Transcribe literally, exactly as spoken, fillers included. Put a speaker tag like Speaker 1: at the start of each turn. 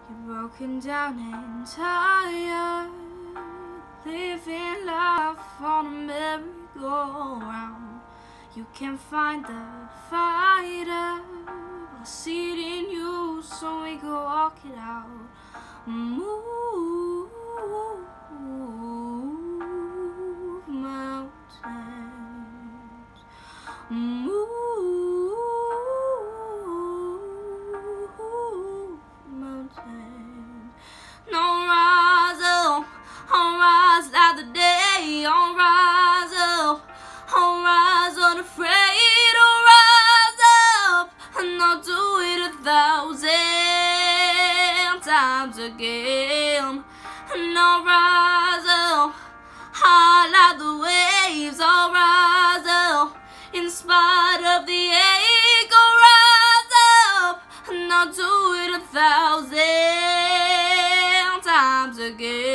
Speaker 1: You're broken down and tired, living life on a merry-go-round. You can't find the fighter, I see it in you, so we go walk it out. Move mountains, move mountains. No, rise up, I'll rise like the day. I'll rise up, I'll rise unafraid. I'll rise up, and I'll do it a thousand times again. And I'll rise up, high like the waves. I'll rise up, in spite of the ache. I'll rise up, and I'll do it a thousand times again.